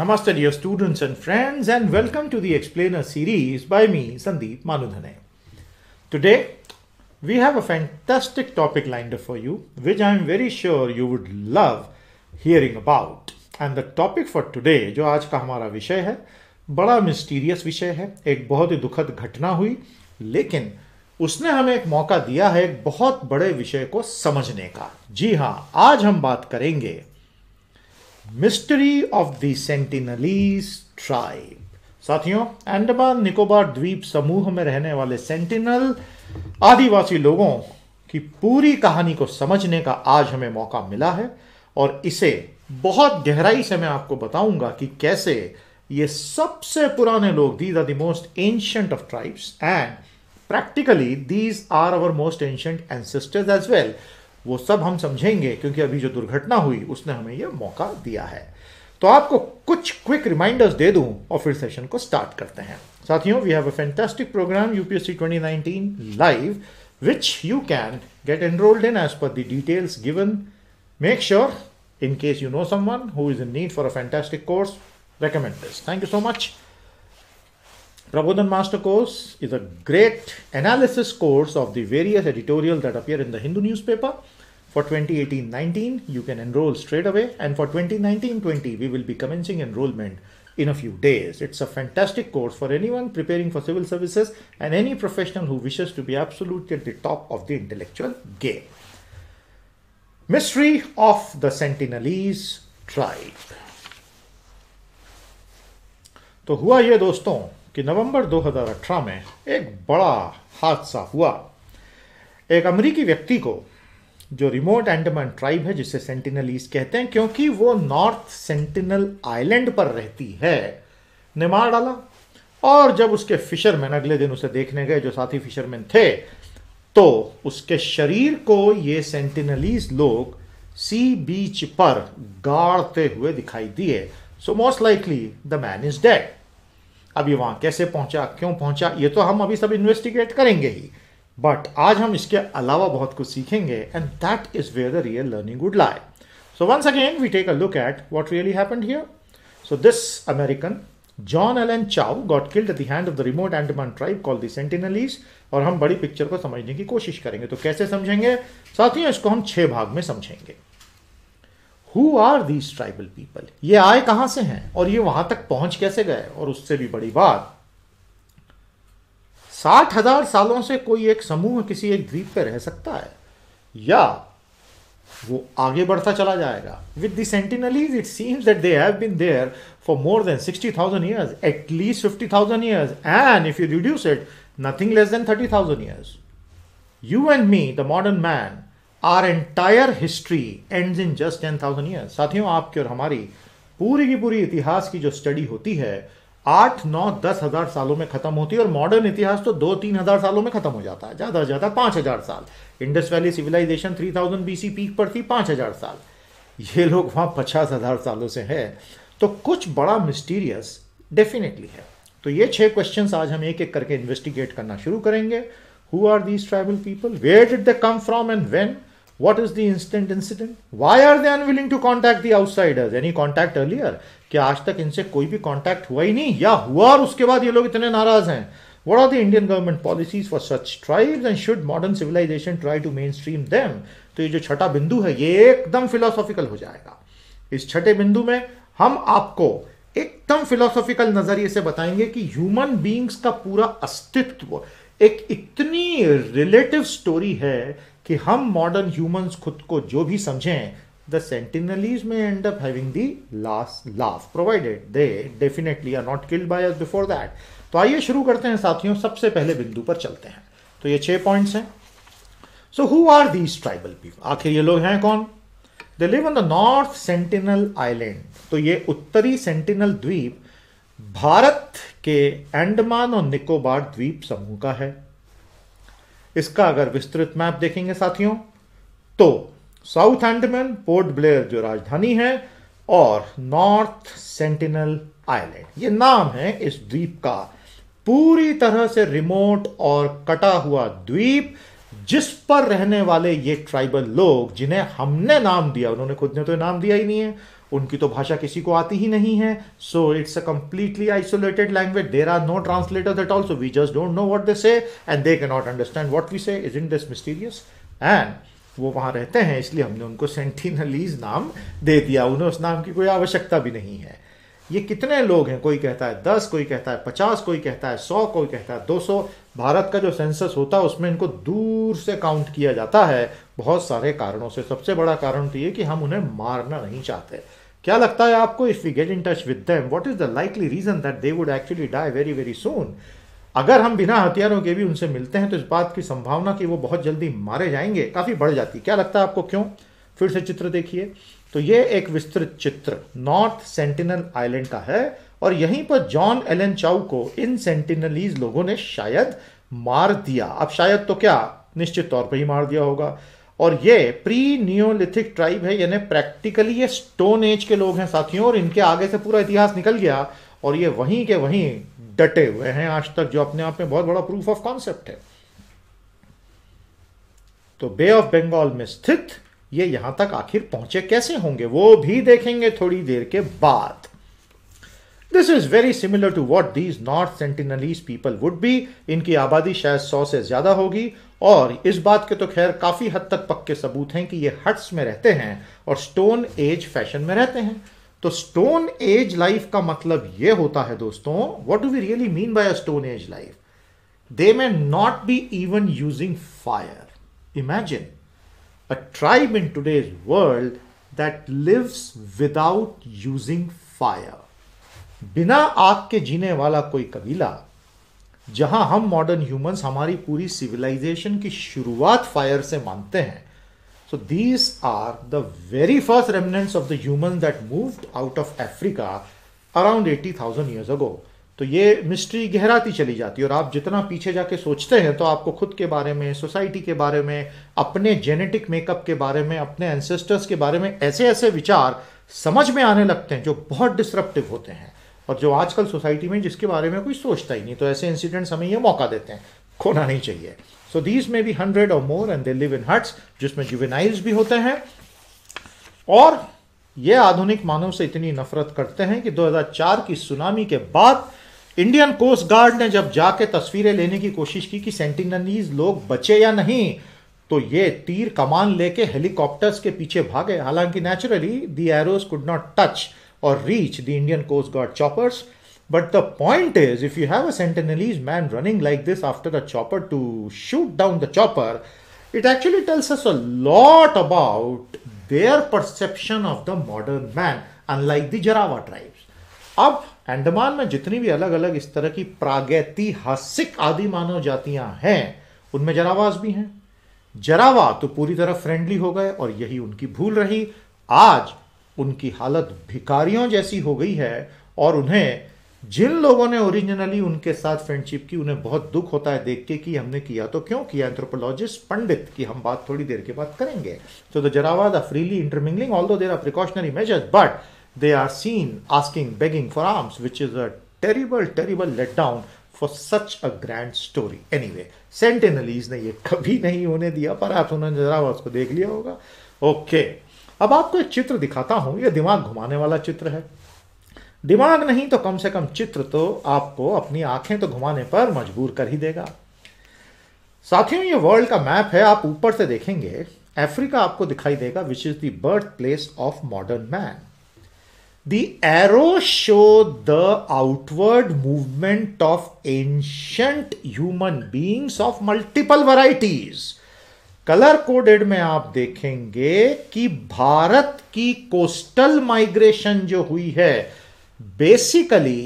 Namaste dear students and friends and welcome to the Explainer series by me, Sandeep Manudhane. Today, we have a fantastic topic lined up for you, which I am very sure you would love hearing about. And the topic for today, जो आज का हमारा विषय है, बड़ा mysterious विषय है, एक बहुत ही दुखद घटना हुई, लेकिन उसने हमें एक मौका दिया है एक बहुत बड़े विषय को समझने का। जी हाँ, आज हम बात करेंगे mystery of the Sentinelese tribe. साथियों, अंडमान निकोबार द्वीप समूह में रहने वाले सेंटिनल आदिवासी लोगों की पूरी कहानी को समझने का आज हमें मौका मिला है और इसे बहुत गहराई से मैं आपको बताऊंगा कि कैसे ये सबसे पुराने लोग, these are the most ancient of tribes and practically these are our most ancient ancestors as well. वो सब हम समझेंगे क्योंकि अभी जो दुर्घटना हुई उसने हमें यह मौका दिया है। तो आपको कुछ क्विक रिमाइंडर्स दे दूं और फिर सेशन को स्टार्ट करते हैं। साथियों, we have a fantastic programme UPSC 2019 live which you can get enrolled in as per the details given. Make sure, in case you know someone who is in need for a fantastic course, recommend this. Thank you so much. Prabodhan Master Course is a great analysis course of the various editorials that appear in the Hindu newspaper. For 2018-19, you can enroll straight away, and for 2019-20, we will be commencing enrollment in a few days. It's a fantastic course for anyone preparing for civil services and any professional who wishes to be absolutely at the top of the intellectual game. Mystery of the Sentinelese tribe. तो हुआ ये दोस्तों कि नवंबर 2018 में एक बड़ा हादसा हुआ। एक अमेरिकी व्यक्ति को, जो रिमोट अंडमान ट्राइब है जिसे सेंटिनलीज कहते हैं क्योंकि वो नॉर्थ सेंटिनल आइलैंड पर रहती है, ने मार डाला। और जब उसके फिशरमैन अगले दिन उसे देखने गए, जो साथी फिशरमैन थे, तो उसके शरीर को ये सेंटिनलीज लोग सी बीच पर गाड़ते हुए दिखाई दिए। So most likely the man is dead. अब ये वहां कैसे पहुंचा, क्यों पहुंचा, ये तो हम अभी सब इन्वेस्टिगेट करेंगे ही, बट आज हम इसके अलावा बहुत कुछ सीखेंगे and that is where the real learning would lie. So once again we take a look at what really happened here. So this American John Chau got killed at the hand of the remote Andaman tribe called the Sentinelese. और हम बड़ी picture को समझने की कोशिश करेंगे। तो कैसे समझेंगे साथियों, इसको हम 6 भाग में समझेंगे। Who are these tribal people? ये आए कहां से हैं और ये वहां तक पहुंच कैसे गए, और उससे भी बड़ी बात, 60,000 सालों से कोई एक समूह किसी एक द्वीप पे रह सकता है या वो आगे बढ़ता चला जाएगा। With the Sentinelese, it seems that they have been there for more than 60,000 years, at least 50,000 years, and if you reduce it, nothing less than 30,000 years. You and me, the modern man, our entire history ends in just 10,000 years. साथियों, आपकी और हमारी पूरी की पूरी इतिहास की जो स्टडी होती है 8, 9, 10,000 सालों में खत्म होती है, और मॉडर्न इतिहास तो 2-3 हजार सालों में खत्म हो जाता है, ज्यादा से ज्यादा 5,000 साल। Indus Valley civilisation 3000 BC peak पर थी, 5,000 साल। ये लोग वहां 50,000 सालों से है, तो कुछ बड़ा मिस्टीरियस डेफिनेटली है। तो ये 6 क्वेश्चंस आज हम एक एक करके इन्वेस्टिगेट करना शुरू करेंगे। Who are these tribal people? Where did they come from and when? What is the incident? Why are they unwilling to contact the outsiders? Any contact earlier? क्या आज तक इनसे कोई भी कांटेक्ट हुआ ही नहीं, या हुआ और उसके बाद ये लोग इतने नाराज हैं? What are the Indian government policies for such tribes and should modern civilization try to mainstream them? तो ये जो छठा बिंदु है ये एकदम फिलोसॉफिकल हो जाएगा। इस छठे बिंदु में हम आपको एकदम फिलोसॉफिकल नजरिए से बताएंगे कि ह्यूमन बींग्स का पूरा अस्तित्व एक इतनी रिलेटिव स्टोरी है कि हम मॉडर्न ह्यूमंस खुद को जो भी समझें, the Sentinelese may end up having the last laugh, provided they definitely are not killed by us before that. तो आइए शुरू करते हैं साथियों, सबसे पहले बिंदु पर चलते हैं। तो ये 6 पॉइंट्स हैं। So who are these tribal people? आखिर ये लोग हैं कौन? They live on the North Sentinel Island. तो ये उत्तरी सेंटिनल द्वीप भारत के अंडमान और निकोबार द्वीप समूह का है। इसका अगर विस्तृत मैप देखेंगे साथियों, तो साउथ अंडमान, पोर्ट ब्लेयर जो राजधानी है, और नॉर्थ सेंटिनल आइलैंड, ये नाम है इस द्वीप का। पूरी तरह से रिमोट और कटा हुआ द्वीप जिस पर रहने वाले ये ट्राइबल लोग, जिन्हें हमने नाम दिया, उन्होंने खुद ने तो नाम दिया ही नहीं है, उनकी तो भाषा किसी को आती ही नहीं है, so it's a completely isolated language, there are no translators at all, so we just don't know what they say and they can not understand what we say. Isn't this mysterious? And वो वहां रहते हैं, इसलिए हमने उनको Sentinelese नाम दे दिया, उन्हें उस नाम की कोई आवश्यकता भी नहीं है। ये कितने लोग हैं? कोई कहता है 10, कोई कहता है 50, कोई कहता है 100, कोई कहता है 200। भारत का जो सेंसस होता है उसमें इनको दूर से काउंट किया जाता है, बहुत सारे कारणों से। सबसे बड़ा कारण तो ये कि हम उन्हें मारना नहीं चाहते। क्या लगता है आपको, if we get in touch with them, what is the likely reason that they would actually die very very soon? अगर हम बिना हथियारों के भी उनसे मिलते हैं तो इस बात की संभावना कि वो बहुत जल्दी मारे जाएंगे काफी बढ़ जाती। क्या लगता है आपको, क्यों? फिर से चित्र देखिए। तो ये एक विस्तृत चित्र नॉर्थ सेंटिनल आइलैंड का है, और यहीं पर जॉन एलन चाउ को इन सेंटिनलीज लोगों ने शायद मार दिया। अब शायद तो क्या, निश्चित तौर पर ही मार दिया होगा। और ये प्री नियोलिथिक ट्राइब है, यानी प्रैक्टिकली ये स्टोन एज के लोग हैं साथियों, और इनके आगे से पूरा इतिहास निकल गया और ये वहीं के वहीं डटे हुए हैं आज तक, जो अपने आप में बहुत बड़ा प्रूफ ऑफ कॉन्सेप्ट है। तो बे ऑफ बंगाल में स्थित ये यहां तक आखिर पहुंचे कैसे होंगे, वो भी देखेंगे थोड़ी देर के बाद। This is very similar to what these North Sentinelese people would be. इनकी आबादी शायद 100 से ज्यादा होगी, और इस बात के तो खैर काफी हद तक पक्के सबूत हैं कि ये हट्स में रहते हैं और स्टोन एज फैशन में रहते हैं। तो स्टोन एज लाइफ का मतलब यह होता है दोस्तों, what do we really mean by a stone age life? They may not be even using fire. Imagine a tribe in today's world that lives without using fire. बिना आग के जीने वाला कोई कबीला, जहां हम मॉडर्न ह्यूमंस हमारी पूरी सिविलाइजेशन की शुरुआत फायर से मानते हैं। So these are the very first remnants of the humans that moved out of Africa around 80,000 years ago. तो ये मिस्ट्री गहराती चली जाती है, और आप जितना पीछे जाके सोचते हैं तो आपको खुद के बारे में, सोसाइटी के बारे में, अपने जेनेटिक मेकअप के बारे में, अपने एंसेस्टर्स के बारे में ऐसे ऐसे विचार समझ में आने लगते हैं जो बहुत डिसरप्टिव होते हैं, और जो आजकल सोसाइटी में जिसके बारे में कोई सोचता ही नहीं। तो ऐसे इंसिडेंट्स हमें ये मौका देते हैं, खोना नहीं चाहिए। सो दीज में be 100 or more and they live in huts, जिसमें जुवेनाइल्स भी होते हैं, और ये आधुनिक मानव से इतनी नफरत करते हैं कि 2004 की सुनामी के बाद इंडियन कोस्ट गार्ड ने जब जाके तस्वीरें लेने की कोशिश की कि सेंटिनलीज लोग बचे या नहीं, तो ये तीर कमान लेके हेलीकॉप्टर्स के पीछे भागे। हालांकि naturally the arrows could not touch or reach the Indian coast guard choppers, but the point is, if you have a Sentinelese man running like this after a chopper to shoot down the chopper, it actually tells us a lot about their perception of the modern man, unlike the Jarawa tribes. अब अंडमान में जितनी भी अलग अलग इस तरह की प्रागैतिहासिक आदि मानव जातियां हैं, उनमें जरावास भी हैं। जरावा तो पूरी तरह फ्रेंडली हो गए और यही उनकी भूल रही। आज उनकी हालत भिखारियों जैसी हो गई है, और उन्हें जिन लोगों ने ओरिजिनली उनके साथ फ्रेंडशिप की, उन्हें बहुत दुख होता है देख के कि हमने किया तो क्यों किया। एंथ्रोपोलॉजिस्ट पंडित की हम बात थोड़ी देर के बाद करेंगे। So the Jarawas are freely intermingling, although there are precautionary measures, but they are seen asking, begging for arms, which is a terrible, terrible letdown for such a grand story. Anyway, Sentinelese ने ये कभी नहीं होने दिया, पर आप उन्होंने Jarawas को देख लिया होगा। Okay, अब आपको एक चित्र दिखाता हूं, ये दिमाग घुमाने वाला चित्र है। दिमाग नहीं तो कम से कम चित्र तो आपको अपनी आंखें तो घुमाने पर मजबूर कर ही देगा। साथियों, ये वर्ल्ड का मैप है। आप ऊपर से देखेंगे, अफ्रीका आपको दिखाई देगा, which is the birth place of modern man. The arrow show the outward movement of ancient human beings of multiple varieties. Colour coded में आप देखेंगे कि भारत की कोस्टल माइग्रेशन जो हुई है, बेसिकली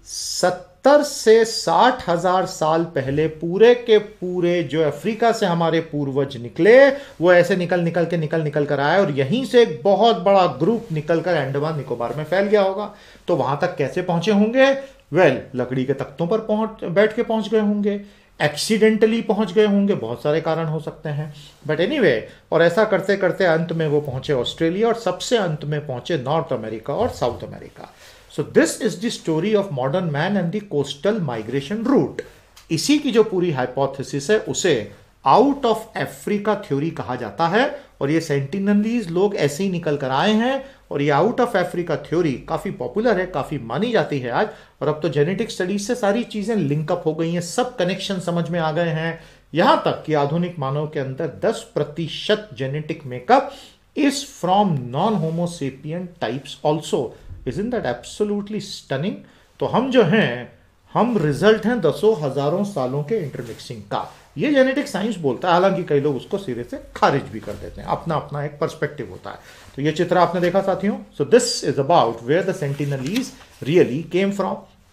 70 से 60 हजार साल पहले पूरे के पूरे जो अफ्रीका से हमारे पूर्वज निकले, वो ऐसे निकल कर आए, और यहीं से एक बहुत बड़ा ग्रुप निकलकर अंडमान निकोबार में फैल गया होगा। तो वहां तक कैसे पहुंचे होंगे? वेल, लकड़ी के तख्तों पर बैठ के पहुंच गए होंगे, एक्सीडेंटली पहुंच गए होंगे, बहुत सारे कारण हो सकते हैं, बट एनीवे, और ऐसा करते करते अंत में वो पहुंचे ऑस्ट्रेलिया, और सबसे अंत में पहुंचे नॉर्थ अमेरिका और South America. So this is the story of modern man and the coastal migration route. इसी की जो पूरी हाइपोथेसिस है उसे आउट ऑफ अफ्रीका थ्योरी कहा जाता है, और ये सेंटिनलीज लोग ऐसे ही निकल कर आए हैं, और ये आउट ऑफ अफ्रीका थ्योरी काफ़ी पॉपुलर है, काफ़ी मानी जाती है आज, और अब तो जेनेटिक स्टडीज से सारी चीज़ें लिंकअप हो गई हैं, सब कनेक्शन समझ में आ गए हैं, यहाँ तक कि आधुनिक मानव के अंदर 10% genetic makeup is from non homo sapien types also. Isn't that absolutely stunning? तो हम जो हैं, हम रिजल्ट हैं दसों हजारों सालों के इंटरमिक्सिंग का। ये जेनेटिक साइंस बोलता है, हालांकि कई लोग उसको सिरे से खारिज भी कर देते हैं, अपना अपना एक पर्सपेक्टिव होता है। तो ये चित्र आपने देखा साथियों। So this is about where the Sentinelese really came from.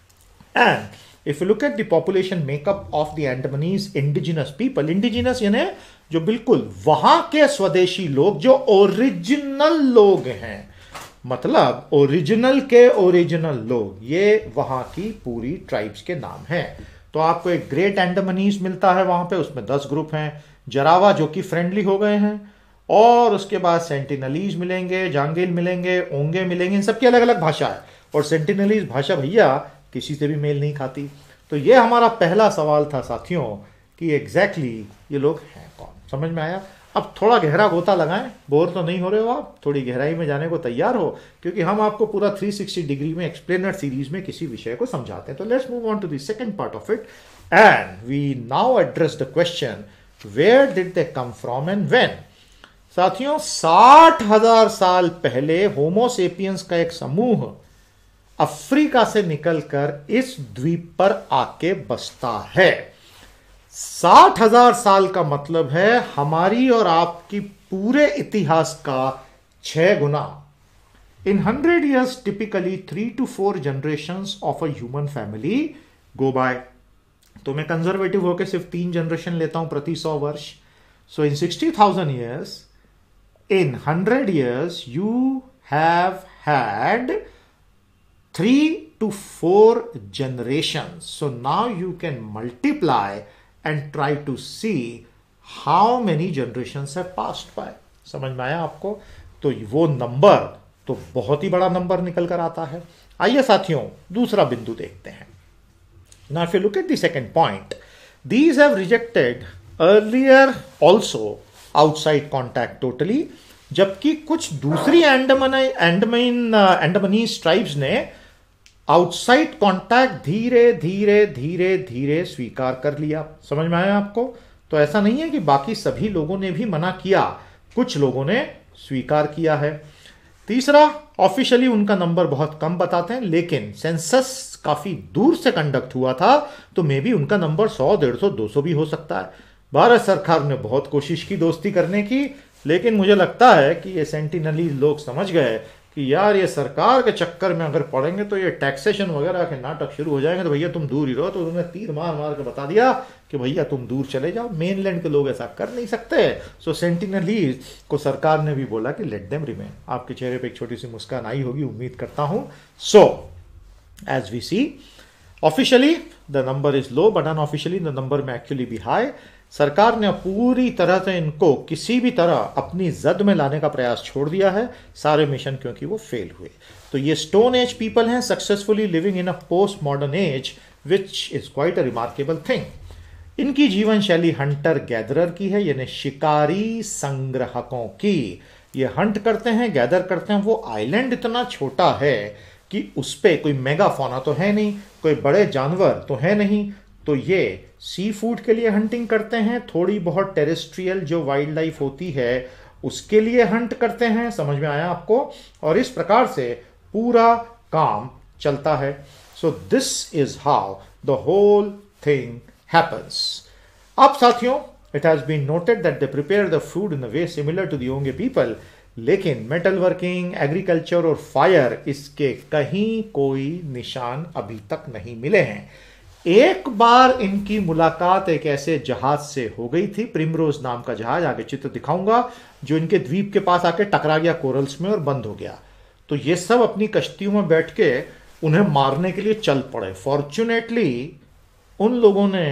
And if you look at the population makeup of the Andamanese indigenous people, indigenous यानी जो बिल्कुल वहां के स्वदेशी लोग, जो ओरिजिनल लोग हैं, मतलब ओरिजिनल के ओरिजिनल लोग, ये वहां की पूरी ट्राइब्स के नाम हैं। तो आपको एक ग्रेट एंडमनीज मिलता है वहां पे, उसमें 10 ग्रुप हैं, जरावा जो कि फ्रेंडली हो गए हैं, और उसके बाद सेंटिनलीज मिलेंगे, जांगिल मिलेंगे, ओंगे मिलेंगे, इन सबकी अलग अलग भाषा है, और सेंटिनलीज भाषा भैया किसी से भी मेल नहीं खाती। तो ये हमारा पहला सवाल था साथियों कि एग्जैक्टली ये लोग हैं कौन। समझ में आया? अब थोड़ा गहरा गोता लगाएं, बोर तो नहीं हो रहे हो आप, थोड़ी गहराई में जाने को तैयार हो, क्योंकि हम आपको पूरा 360 डिग्री में एक्सप्लेनर सीरीज में किसी विषय को समझाते हैं। तो let's move on to the second part of it, and we now address the question where did they come from and when. साथियों, 60,000 साल पहले होमोसेपियंस का एक समूह अफ्रीका से निकलकर इस द्वीप पर आके बसता है। 60,000 साल का मतलब है हमारी और आपकी पूरे इतिहास का 6 गुना। In 100 years typically 3 to 4 generations of a human family go by. तो मैं कंजर्वेटिव होकर सिर्फ 3 जनरेशन लेता हूं प्रति 100 वर्ष। सो इन 60,000 years, in 100 years you have had 3 to 4 generations. So now you can multiply and try to see how many generations have passed by. समझ में आया आपको? तो वो नंबर तो बहुत ही बड़ा नंबर निकल कर आता है। आइए साथियों दूसरा बिंदु देखते हैं। Now if you look at the second point, these have rejected earlier also outside contact totally, जबकि कुछ दूसरी एंडमनीज ट्राइब्स ने आउटसाइड कांटेक्ट धीरे धीरे धीरे धीरे स्वीकार कर लिया। समझ में आया आपको? तो ऐसा नहीं है कि बाकी सभी लोगों ने भी मना किया, कुछ लोगों ने स्वीकार किया है। तीसरा, ऑफिशियली उनका नंबर बहुत कम बताते हैं, लेकिन सेंसस काफी दूर से कंडक्ट हुआ था, तो मे बी उनका नंबर 100, 150, 200 भी हो सकता है। भारत सरकार ने बहुत कोशिश की दोस्ती करने की, लेकिन मुझे लगता है कि ये सेंटिनलीज लोग समझ गए कि यार ये सरकार के चक्कर में अगर पड़ेंगे तो ये टैक्सेशन वगैरह के नाटक शुरू हो जाएंगे, तो भैया तुम दूर ही रहो। तो उन्होंने तीर मार मार के बता दिया कि भैया तुम दूर चले जाओ, मेनलैंड के लोग ऐसा कर नहीं सकते। सो सेंटिनलीज को सरकार ने भी बोला कि लेट देम रिमेन। आपके चेहरे पे एक छोटी सी मुस्कान आई होगी, उम्मीद करता हूं। So as we see, officially the number is low, but unofficially the number may actually be high. सरकार ने पूरी तरह से इनको किसी भी तरह अपनी जद में लाने का प्रयास छोड़ दिया है, सारे मिशन, क्योंकि वो फेल हुए। तो ये स्टोन एज पीपल हैं, successfully living in a post modern age, which is quite a remarkable thing. इनकी जीवन शैली हंटर गैदरर की है, यानी शिकारी संग्राहकों की। ये हंट करते हैं, गैदर करते हैं। वो आइलैंड इतना छोटा है कि उस पर कोई मेगा फौना तो है नहीं, कोई बड़े जानवर तो है नहीं, तो ये सी फूड के लिए हंटिंग करते हैं, थोड़ी बहुत टेरेस्ट्रियल जो वाइल्ड लाइफ होती है उसके लिए हंट करते हैं। समझ में आया आपको? और इस प्रकार से पूरा काम चलता है। So this is how the whole thing happens. अब साथियों, it has been noted that they prepare the food in a way similar to the Onge people, लेकिन मेटल वर्किंग, एग्रीकल्चर और फायर, इसके कहीं कोई निशान अभी तक नहीं मिले हैं। एक बार इनकी मुलाकात एक ऐसे जहाज से हो गई थी, प्रिमरोज नाम का जहाज, आगे चित्र दिखाऊंगा, जो इनके द्वीप के पास आके टकरा गया कोरल्स में और बंद हो गया। तो ये सब अपनी कश्तियों में बैठ के उन्हें मारने के लिए चल पड़े। फॉर्चुनेटली उन लोगों ने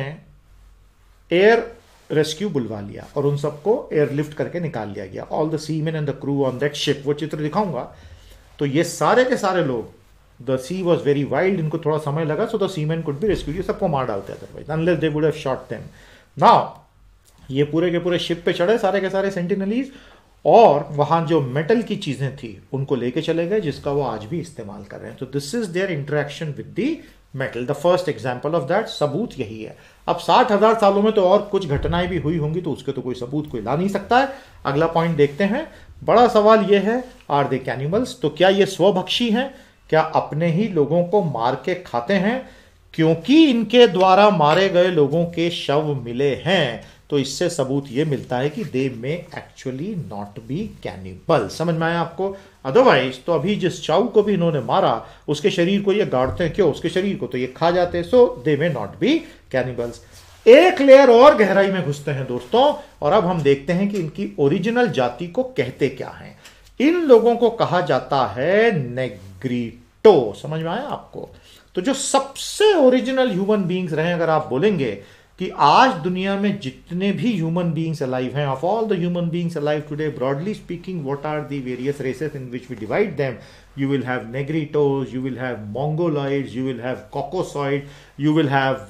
एयर रेस्क्यू बुलवा लिया और उन सबको एयरलिफ्ट करके निकाल लिया गया। All the seamen and the crew on that ship, वो चित्र दिखाऊंगा। तो ये सारे के सारे लोग, the sea was very wild, इनको थोड़ा समय लगा, so the seamen could be rescue. ये सबको मार डालते otherwise, unless they would have shot them. Now ये पूरे के पूरे शिप पे चढ़े सारे के सारे सेंटिनलीज, और वहाँ जो मेटल की चीज़ें थी उनको लेके चले गए, जिसका वो आज भी इस्तेमाल कर रहे हैं। तो this is their interaction with the metal. The first example of that, सबूत यही है। अब 60,000 सालों में तो और कुछ घटनाएं भी हुई होंगी, तो उसके तो कोई सबूत कोई ला नहीं सकता है। अगला पॉइंट देखते हैं। बड़ा सवाल यह है, आर दे कैनिबल्स? तो क्या ये स्वभक्षी हैं? क्या अपने ही लोगों को मार के खाते हैं? क्योंकि इनके द्वारा मारे गए लोगों के शव मिले हैं, तो इससे सबूत ये मिलता है कि they may actually not be cannibal. समझ में आया आपको? अदरवाइज तो अभी जिस चाउ को भी इन्होंने मारा उसके शरीर को ये गाड़ते हैं, क्यों? उसके शरीर को तो ये खा जाते हैं। So they may not be cannibals. एक लेयर और गहराई में घुसते हैं दोस्तों, और अब हम देखते हैं कि इनकी ओरिजिनल जाति को कहते क्या है। इन लोगों को कहा जाता है नेग्रीटो। समझ में आया आपको? तो जो सबसे ओरिजिनल ह्यूमन बींग्स रहे, अगर आप बोलेंगे कि आज दुनिया में जितने भी ह्यूमन बींग्स अलाइव हैं, of all the human beings alive today, broadly speaking, what are the various races in which we divide them? You will have negritos, you will have mongoloids, you will have caucasoid, you will have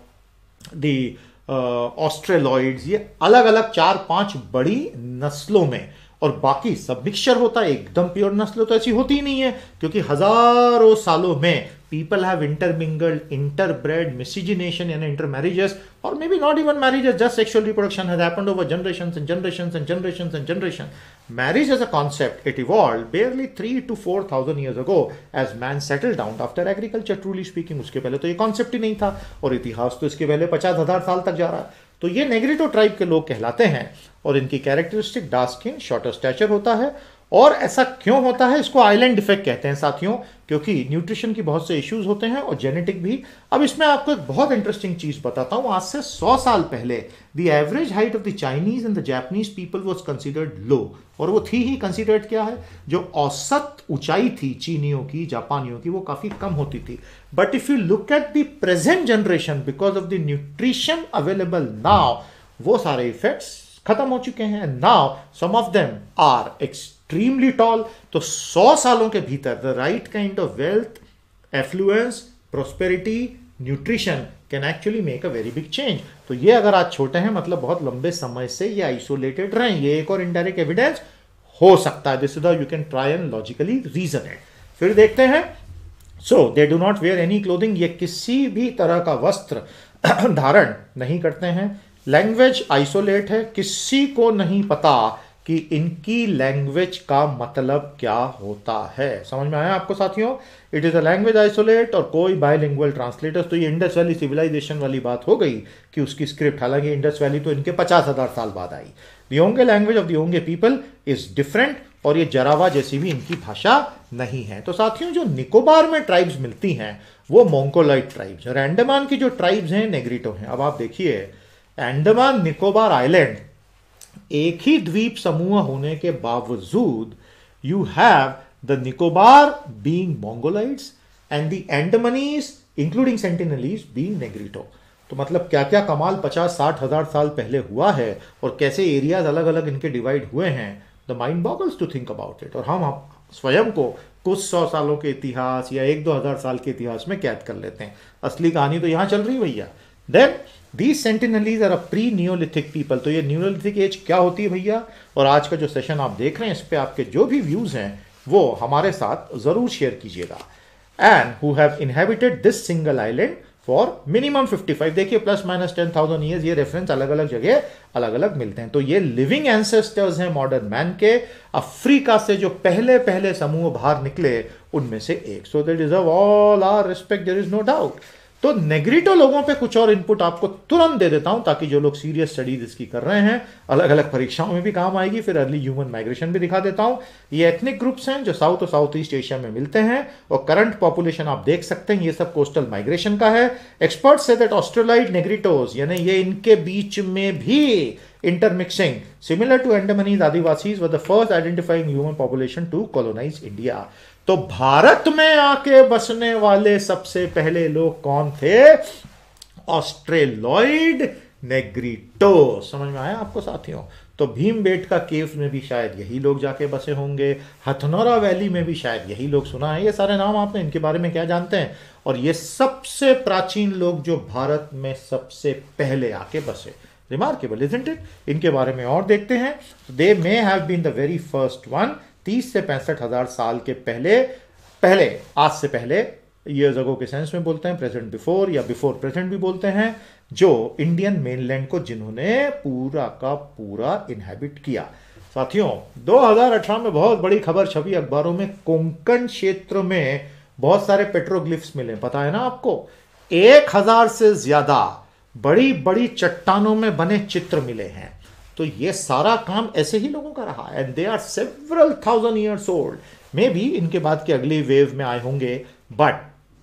the Australoids. ये अलग अलग 4-5 बड़ी नस्लों में, और बाकी सब mixture होता है। एकदम प्योर नस्ल तो ऐसी होती ही नहीं है, क्योंकि हजारों सालों में people have intermingled, interbred, miscegenation and intermarriages, or maybe not even marriages, just sexual reproduction has happened over generations and generations and generations and generations. Marriage as a concept, it evolved barely 3,000 to 4,000 years ago as man settled down after agriculture, truly speaking. उसके पहले तो ये concept ही नहीं था, और इतिहास तो इसके पहले 50,000 साल तक जा रहा है। तो ये नेग्रिटो ट्राइब के लोग कहलाते हैं, और इनकी characteristic dark skin, shorter stature होता है। और ऐसा क्यों होता है? इसको आइलैंड इफेक्ट कहते हैं साथियों, क्योंकि न्यूट्रिशन की बहुत से इश्यूज होते हैं और जेनेटिक भी। अब इसमें आपको एक बहुत इंटरेस्टिंग चीज बताता हूं। आज से 100 साल पहले the average height of the Chinese and the Japanese people was considered low, और वो थी ही कंसीडर्ड क्या है? जो औसत ऊंचाई थी चीनियों की, जापानियों की, वो काफी कम होती थी। But if you look at the present generation, because of the nutrition available now, वो सारे इफेक्ट्स खत्म हो चुके हैं। Now some of them are extremely tall. तो 100 सालों के भीतर the right kind of wealth, affluence, prosperity, nutrition can actually make a very big change. तो ये अगर आज छोटे हैं, मतलब बहुत लंबे समय से ये आइसोलेटेड रहे, ये एक और इनडायरेक्ट एविडेंस हो सकता है। This is how you can try and logically reason it. फिर देखते हैं, so they do not wear any clothing, ये किसी भी तरह का वस्त्र धारण नहीं करते हैं। लैंग्वेज आइसोलेट है, किसी को नहीं पता कि इनकी लैंग्वेज का मतलब क्या होता है। समझ में आया आपको साथियों? It is a language isolate, और कोई बायलिंगुअल ट्रांसलेटर्स। तो ये इंडस वैली सिविलाइजेशन वाली बात हो गई कि उसकी स्क्रिप्ट, हालांकि इंडस वैली तो इनके 50,000 साल बाद आई। The Onge language of the Onge people is different, और ये जरावा जैसी भी इनकी भाषा नहीं है। तो साथियों, जो निकोबार में ट्राइब्स मिलती हैं वो मोंगोलॉइड ट्राइब्स, और अंडमान की जो ट्राइब्स हैं नेग्रिटो हैं। अब आप देखिए, अंडमान निकोबार आइलैंड एक ही द्वीप समूह होने के बावजूद you have the Nicobar being Mongoloids and the Andamanese including Sentinelese being Negrito. तो मतलब क्या क्या कमाल 50-60 हजार साल पहले हुआ है, और कैसे एरियाज अलग अलग इनके डिवाइड हुए हैं। The mind boggles to think about it. और हम स्वयं को कुछ 100 सालों के इतिहास या 1-2 हजार साल के इतिहास में कैद कर लेते हैं। असली कहानी तो यहां चल रही भैया। Then These Sentinelese are a pre-Neolithic people। तो ये न्यूलिथिक एज क्या होती है भैया? और आज का जो सेशन आप देख रहे हैं, इस पे आपके जो भी व्यूज हैं वो हमारे साथ जरूर शेयर कीजिएगा। And who have inhabited this single island for minimum 55, देखिए ±10,000 ईयर्स, ये रेफरेंस अलग अलग जगह अलग अलग मिलते हैं। तो ये लिविंग एंसेस्टर्स हैं मॉडर्न मैन के। अफ्रीका से जो पहले पहले समूह बाहर निकले उनमें से एक। So they deserve all our respect, there is no doubt. तो नेग्रिटो लोगों पे कुछ और इनपुट आपको तुरंत दे देता हूं, ताकि जो लोग सीरियस स्टडीज इसकी कर रहे हैं, अलग अलग परीक्षाओं में भी काम आएगी। फिर अर्ली ह्यूमन माइग्रेशन भी दिखा देता हूं। ये एथनिक ग्रुप्स हैं जो साउथ और साउथ ईस्ट एशिया में मिलते हैं, और करंट पॉपुलेशन आप देख सकते हैं, ये सब कोस्टल माइग्रेशन का है। एक्सपर्ट से दैट ऑस्ट्रेलॉइड नेग्रिटोस, यानी ये इनके बीच में भी intermixing similar to Andamanese Adivasis were the first identifying human population to colonize India. तो भारत में आके बसने वाले सबसे पहले लोग कौन थे? Australoid Negrito. समझ में आया आपको साथियों? तो भीमबेटका केव में भी शायद यही लोग जाके बसे होंगे, हथनोरा वैली में भी शायद यही लोग। सुना है ये सारे नाम आपने? इनके बारे में क्या जानते हैं? और ये सबसे प्राचीन लोग जो भारत में सबसे पहले आके बसे, रिमार्केबल इजंट इट? इनके बारे में और देखते हैं. They may have been the very first one. 30 से 65,000 साल के पहले आज से पहले, ईयर्स अगो के सेंस में बोलते हैं, प्रेजेंट बिफोर या बिफोर प्रेजेंट भी बोलते हैं, जो इंडियन मेनलैंड को जिन्होंने पूरा का पूरा इनहैबिट किया. साथियों, 2018 में बहुत बड़ी खबर छपी अखबारों में. कोंकण क्षेत्र में बहुत सारे पेट्रोग्लिफ्स मिले. पता है ना आपको, 1000 से ज्यादा बड़ी बड़ी चट्टानों में बने चित्र मिले हैं. तो ये सारा काम ऐसे ही लोगों का रहा. And they are several thousand years old. Maybe इनके बाद के अगली वेव में आए होंगे, बट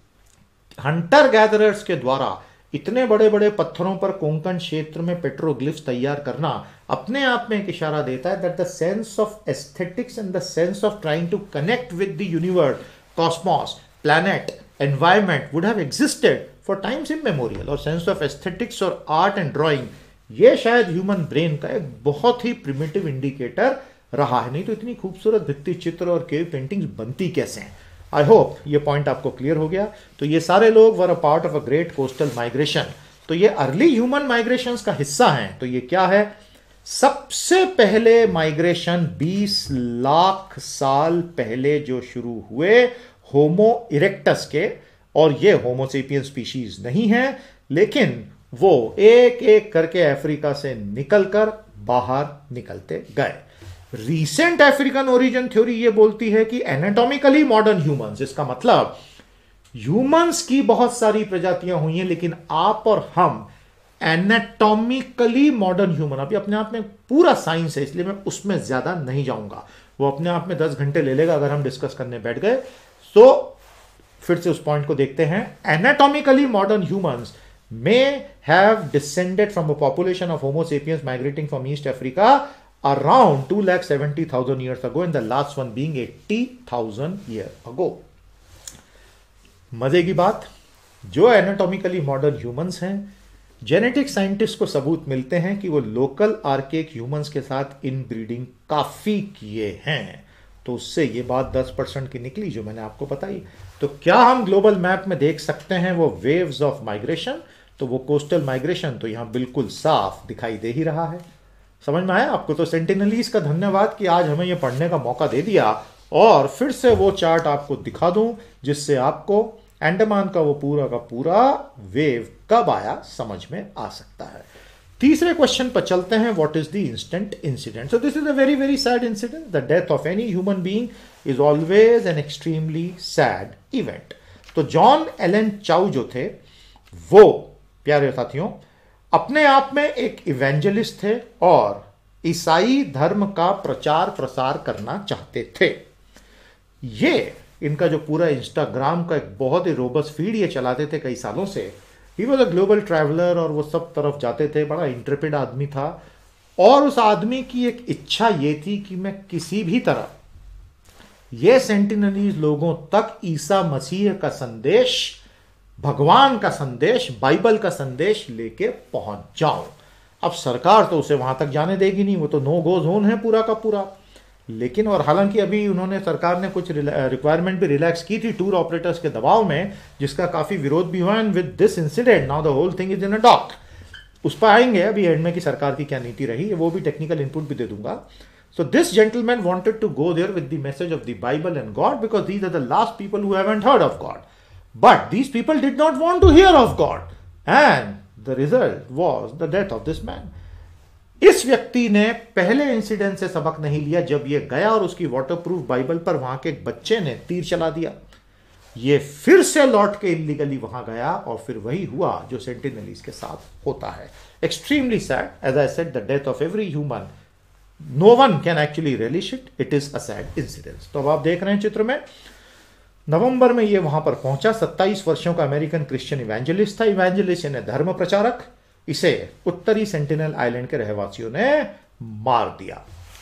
हंटर गैदरर्स के द्वारा इतने बड़े बड़े पत्थरों पर कोंकण क्षेत्र में पेट्रोग्लिफ्स तैयार करना अपने आप में एक इशारा देता है that the sense of aesthetics and the sense of trying to connect with the universe, cosmos, planet, environment would have existed for times immemorial. और सेंस ऑफ एस्थेटिक्स और आर्ट एंड ड्राइंग, ये शायद ह्यूमन ब्रेन का एक बहुत ही primitive indicator रहा है. नहीं तो इतनी खूबसूरत भित्ति चित्र और केव पेंटिंग्स बनती कैसे हैं. आई होप ये पॉइंट आपको क्लियर हो गया. तो ये सारे लोग were a part of a great coastal migration. तो ये अर्ली ह्यूमन माइग्रेशंस का हिस्सा हैं. तो ये क्या है? सबसे पहले माइग्रेशन 20 लाख साल पहले जो शुरू हुए होमो इरेक्टस के, और ये होमोसेपियन स्पीशीज नहीं है, लेकिन वो एक एक करके अफ्रीका से निकलकर बाहर निकलते गए. रीसेंट अफ्रीकन ओरिजिन थ्योरी ये बोलती है कि एनाटॉमिकली मॉडर्न ह्यूमंस, इसका मतलब ह्यूमंस की बहुत सारी प्रजातियां हुई हैं, लेकिन आप और हम एनाटॉमिकली मॉडर्न ह्यूमन. अभी अपने आप में पूरा साइंस है, इसलिए मैं उसमें ज्यादा नहीं जाऊंगा. वो अपने आप में 10 घंटे ले लेगा अगर हम डिस्कस करने बैठ गए. तो फिर से उस पॉइंट को देखते हैं. Anatomically modern humans may have descended from a population of Homo sapiens migrating from East Africa around 270,000 years ago, and the last one being 80,000 years ago. मजे की बात, जो एनाटॉमिकली मॉडर्न ह्यूमंस हैं, जेनेटिक साइंटिस्ट को सबूत मिलते हैं कि वो लोकल आर्केक ह्यूमंस के साथ इनब्रीडिंग काफी किए हैं. तो उससे ये बात 10% की निकली जो मैंने आपको बताई. तो क्या हम ग्लोबल मैप में देख सकते हैं वो वेव्स ऑफ माइग्रेशन? तो वो कोस्टल माइग्रेशन तो यहां बिल्कुल साफ दिखाई दे ही रहा है. समझ में आया आपको? तो सेंटिनलीज का धन्यवाद कि आज हमें ये पढ़ने का मौका दे दिया, और फिर से वो चार्ट आपको दिखा दूं जिससे आपको अंडमान का वो पूरा का पूरा वेव कब आया समझ में आ सकता है. तीसरे क्वेश्चन पर चलते हैं. What is the instant incident? So this is a very very sad incident. The death of any human being is always an extremely sad event. तो जॉन एलन चाउ जो थे, वो प्यारे साथियों अपने आप में एक इवेंजलिस्ट थे और ईसाई धर्म का प्रचार प्रसार करना चाहते थे. ये इनका जो पूरा इंस्टाग्राम का एक बहुत ही रोबस्ट फीड ये चलाते थे कई सालों से. He was a global traveller और वो सब तरफ जाते थे. बड़ा इंट्रेपिड आदमी था, और उस आदमी की एक इच्छा ये थी कि मैं किसी भी तरह ये सेंटिनलीज लोगों तक ईसा मसीह का संदेश, भगवान का संदेश, बाइबल का संदेश लेके पहुंच जाऊं. अब सरकार तो उसे वहां तक जाने देगी नहीं, वो तो नो गो जोन है पूरा का पूरा. लेकिन और हालांकि अभी उन्होंने, सरकार ने कुछ रिक्वायरमेंट भी रिलैक्स की थी टूर ऑपरेटर्स के दबाव में, जिसका काफी विरोध भी हुआ. And with this incident now the whole thing is in a dock. उस पर आएंगे अभी एंड में कि सरकार की क्या नीति रही, वो भी टेक्निकल इनपुट भी दे दूंगा. So this gentleman wanted to go there with the message of the Bible and God, because these are the last people who haven't heard of God. But these people did not want to hear of God. And the result was the death of this man. इस व्यक्ति ने पहले incident से सबक नहीं लिया. जब ये गया और उसकी वाटरप्रूफ बाइबल पर वहां के एक बच्चे ने तीर चला दिया, ये फिर से लौट के इलीगली वहां गया, और फिर वही हुआ जो सेंटिनलीज के साथ होता है. Extremely sad. As I said, the death of every human, no one can actually relish it. It is a sad incident. तो अब आप देख रहे हैं चित्र में, नवंबर में ये वहां पर पहुंचा. 27 वर्षों का अमेरिकन क्रिश्चियन इवेंजलिस्ट था. इवेंजलिस्ट यानी धर्म प्रचारक. इसे उत्तरी सेंटिनल आइलैंड के रहवासियों ने मार दिया.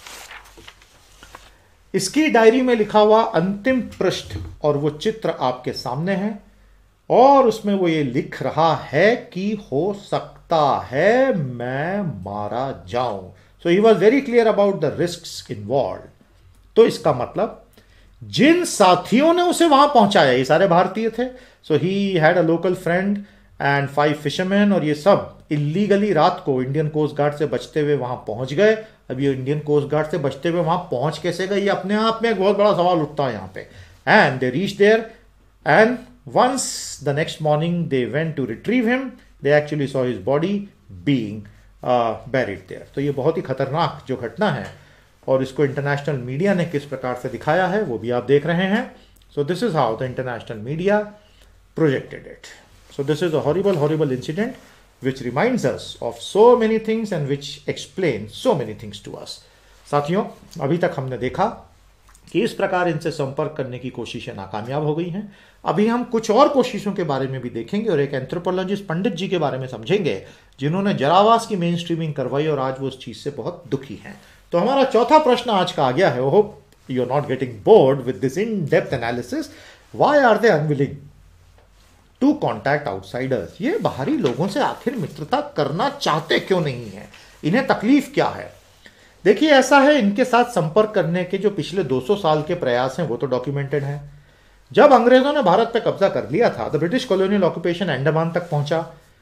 इसकी डायरी में लिखा हुआ अंतिम पृष्ठ और वो चित्र आपके सामने है, और उसमें वो ये लिख रहा है कि हो सकता है मैं मारा जाऊं. So he was very clear about the risks involved. तो इसका मतलब जिन साथियों ने उसे वहां पहुंचाया, ये सारे भारतीय थे. So he had a local friend and 5 fisherman, और ये सब इलीगली रात को इंडियन कोस्ट गार्ड से बचते हुए वहां पहुंच गए। अब ये इंडियन कोस्ट गार्ड से बचते हुए वहां पहुंच कैसे गए, ये अपने आप में एक बहुत बड़ा सवाल उठता है यहाँ पे। And they reach there, and once the next morning they went to retrieve him, they actually saw his body being buried there. तो ये बहुत ही खतरनाक जो घटना है, और इसको इंटरनेशनल मीडिया ने किस प्रकार से दिखाया है वो भी आप देख रहे हैं। So this is how the international media projected it. So this is a horrible incident which reminds us of so many things and which explains so many things to us। साथियों, अभी तक हमने देखा कि इस प्रकार इनसे संपर्क करने की कोशिशें नाकामयाब हो गई हैं। अभी हम कुछ और कोशिशों के बारे में भी देखेंगे और एक एंथ्रोपोलॉजिस्ट पंडित जी के बारे में समझेंगे जिन्होंने जरावास की मेन स्ट्रीमिंग करवाई और आज वो उस चीज से बहुत दुखी हैं। तो हमारा चौथा प्रश्न आज का आ गया है। Hope you are not getting bored with this in depth analysis. Why are they unwilling to contact outsiders? ये बाहरी लोगों से आखिर मित्रता करना चाहते क्यों नहीं है? इन्हें तकलीफ क्या है? देखिए, ऐसा है, इनके साथ संपर्क करने के जो पिछले 200 साल के प्रयास हैं वो तो डॉक्यूमेंटेड हैं। जब अंग्रेजों ने भारत पर कब्जा कर लिया था, the British colonial occupation Andaman तक पहुंचा।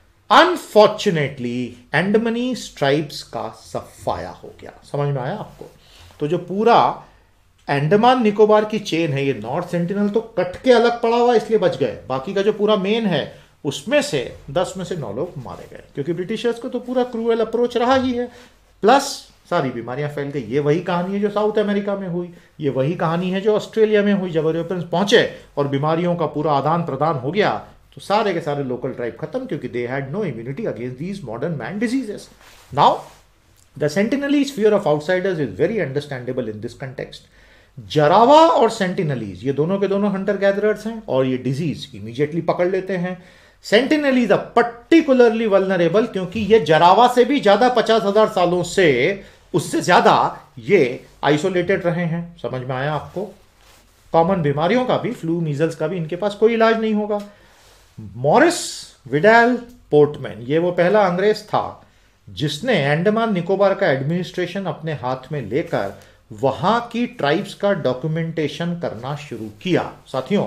अनफॉर्चुनेटली अंडमानीज ट्राइब्स का सफाया हो गया। समझ में आया आपको? तो जो पूरा अंडमान निकोबार की चेन है, ये नॉर्थ सेंटिनल तो कट के अलग पड़ा हुआ इसलिए बच गए, बाकी का जो पूरा मेन है उसमें से 10 में से 9 लोग मारे गए, क्योंकि ब्रिटिशर्स को तो पूरा क्रूएल अप्रोच रहा ही है। प्लस सारी बीमारियां फैल गई। ये वही कहानी है जो साउथ अमेरिका में हुई, ये वही कहानी है जो ऑस्ट्रेलिया में हुई। जब यूरोपियंस पहुंचे और बीमारियों का पूरा आदान प्रदान हो गया तो सारे के सारे लोकल ट्राइब खत्म, क्योंकि they had no immunity against these modern man diseases. Now the Sentinelese fear of outsiders is very understandable in this context. Jarawa और सेंटिनलीज ये दोनों के दोनों हंटर गैदरर्स हैं और ये डिजीज इमीडिएटली पकड़ लेते हैं। सेंटिनलीज आर पर्टिकुलरली वल्नरेबल, क्योंकि ये जरावा से भी ज्यादा 50,000 सालों से उससे ज्यादा ये आइसोलेटेड रहे हैं। समझ में आया आपको? कॉमन बीमारियों का भी, फ्लू मीजल्स का भी इनके पास कोई इलाज नहीं होगा। मॉरिस विडाल पोर्टमैन, ये वो पहला अंग्रेज था जिसने अंडमान निकोबार का एडमिनिस्ट्रेशन अपने हाथ में लेकर वहां की ट्राइब्स का डॉक्यूमेंटेशन करना शुरू किया। साथियों,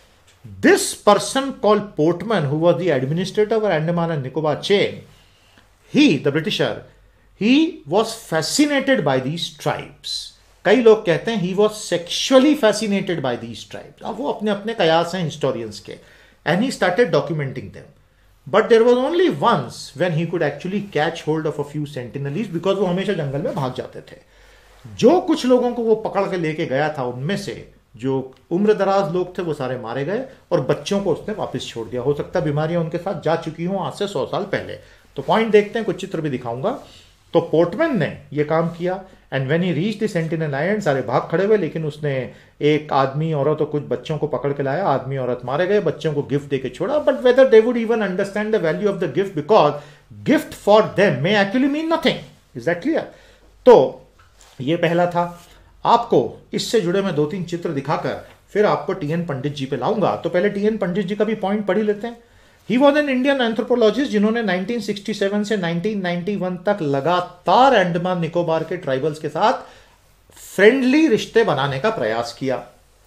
this person called Portman who was the administrator of Andaman and Nicobar chain, he the Britisher, he was fascinated by these tribes। कई लोग कहते हैं he was sexually fascinated by these tribes। अब वो अपने अपने कयास हैं हिस्टोरियंस के, and he started documenting them। But there was only once when he could actually catch hold of a few sentinelese, because वो हमेशा जंगल में भाग जाते थे। जो कुछ लोगों को वो पकड़ के लेके गया था उनमें से जो उम्र दराज लोग थे वो सारे मारे गए और बच्चों को उसने वापस छोड़ दिया। हो सकता है बीमारियां उनके साथ जा चुकी हों आज से 100 साल पहले। तो पॉइंट देखते हैं, कुछ चित्र भी दिखाऊंगा। तो पोर्टमैन ने ये काम किया, and when he reach the Sentinel island, सारे भाग खड़े हुए, लेकिन उसने एक आदमी औरत और कुछ बच्चों को पकड़ के लाया। आदमी औरत मारे गए, बच्चों को गिफ्ट देके छोड़ा। But whether they would even understand the value of the gift, because gift for them may actually mean nothing. Is that clear? तो ये पहला था। आपको इससे जुड़े मैं 2-3 चित्र दिखाकर फिर आपको टीएन पंडित जी पे लाऊंगा। तो पहले टीएन पंडित जी का भी पॉइंट पढ़ ही लेते हैं। He was an Indian anthropologist जिन्होंने 1967 से 1991 तक लगातार अंडमान निकोबार के ट्राइबल्स के साथ फ्रेंडली रिश्ते बनाने का प्रयास किया।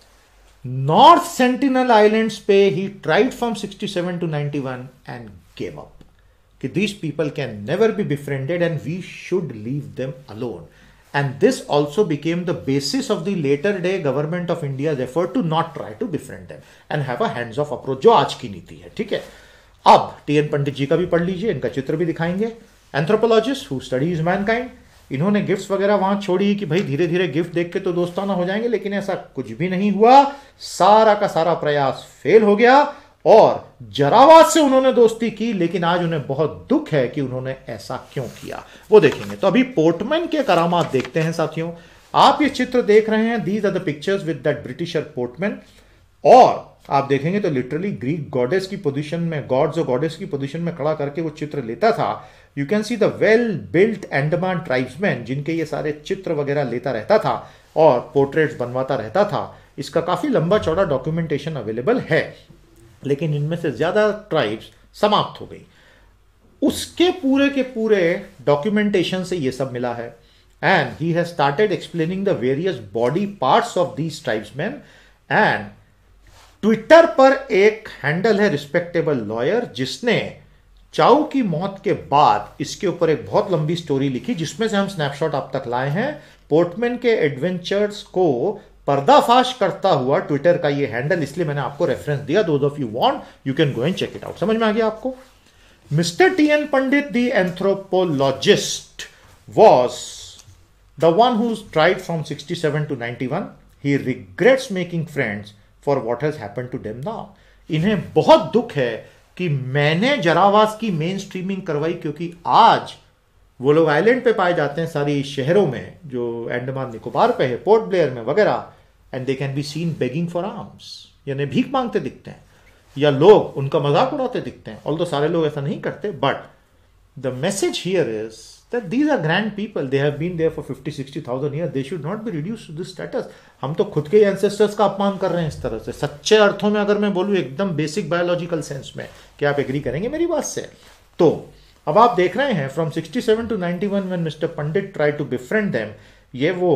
नॉर्थ सेंटिनल आइलैंड्स पे he tried from 67 to 91 and gave up कि these people can never be befriended and we should leave them alone. And this also became the basis of the later day government of India's effort to not try to befriend them and have a hands-off approach, जो आज की नीति है। ठीक है, अब TN पंडित जी का भी पढ़ लीजिए, इनका चित्र भी दिखाएंगे। एंथ्रोपोलॉजिस्ट हु स्टडीज मैनकाइंड, इन्होंने गिफ्ट्स वगैरह वहां छोड़ी कि भाई धीरे धीरे गिफ्ट देख के तो दोस्ताना हो जाएंगे, लेकिन ऐसा कुछ भी नहीं हुआ। सारा का सारा प्रयास फेल हो गया और जरावात से उन्होंने दोस्ती की, लेकिन आज उन्हें बहुत दुख है कि उन्होंने ऐसा क्यों किया, वो देखेंगे। तो अभी पोर्टमैन के करामात देखते हैं। साथियों, आप ये चित्र देख रहे हैं, these are the pictures with that Britisher Portman, और आप देखेंगे तो लिटरली ग्रीक गॉडेस की पोजीशन में, गॉड्स और गॉडेस की पोजीशन में खड़ा करके वो चित्र लेता था। You can see the well built Andaman tribesman जिनके ये सारे चित्र वगैरह लेता रहता था और पोर्ट्रेट्स बनवाता रहता था। इसका काफी लंबा चौड़ा डॉक्यूमेंटेशन अवेलेबल है, लेकिन इनमें से ज्यादा ट्राइब्स समाप्त हो गई। उसके पूरे के पूरे डॉक्यूमेंटेशन से ये सब मिला है। And he has started explaining the various body parts of these tribesman, and Twitter पर एक हैंडल है रिस्पेक्टेबल लॉयर, जिसने चाउ की मौत के बाद इसके ऊपर एक बहुत लंबी स्टोरी लिखी, जिसमें से हम स्नैपशॉट आप तक लाए हैं। पोर्टमैन के एडवेंचर्स को पर्दाफाश करता हुआ ट्विटर का ये हैंडल, इसलिए मैंने आपको रेफरेंस दिया। Those of you want you can go and check it out. समझ में आ गया आपको? Mister T N. Pandit the anthropologist was the one who's tried from 67 to 91. He regrets making friends for what has happened to them now. इन्हें बहुत दुख है कि मैंने जरावास की मेन स्ट्रीमिंग करवाई, क्योंकि आज वो लोग आइलैंड पे पाए जाते हैं सारी शहरों में, जो अंडमान निकोबार पे है, पोर्ट ब्लेयर में वगैरह, and they can be seen begging for alms, यानी भीख मांगते दिखते हैं, या लोग उनका मजाक उड़ाते दिखते हैं। ऑल्दो सारे लोग ऐसा नहीं करते, but the message here is that these are grand people, they have been there for 50-60,000 years, they should not be reduced to this status. हम तो खुद के एंसेस्टर्स का अपमान कर रहे हैं इस तरह से। सच्चे अर्थों में अगर मैं बोलूं, एकदम बेसिक बायोलॉजिकल सेंस में, क्या आप एग्री करेंगे मेरी बात से? तो अब आप देख रहे हैं from 67 to 91 when mister Pandit try to befriend them, ये वो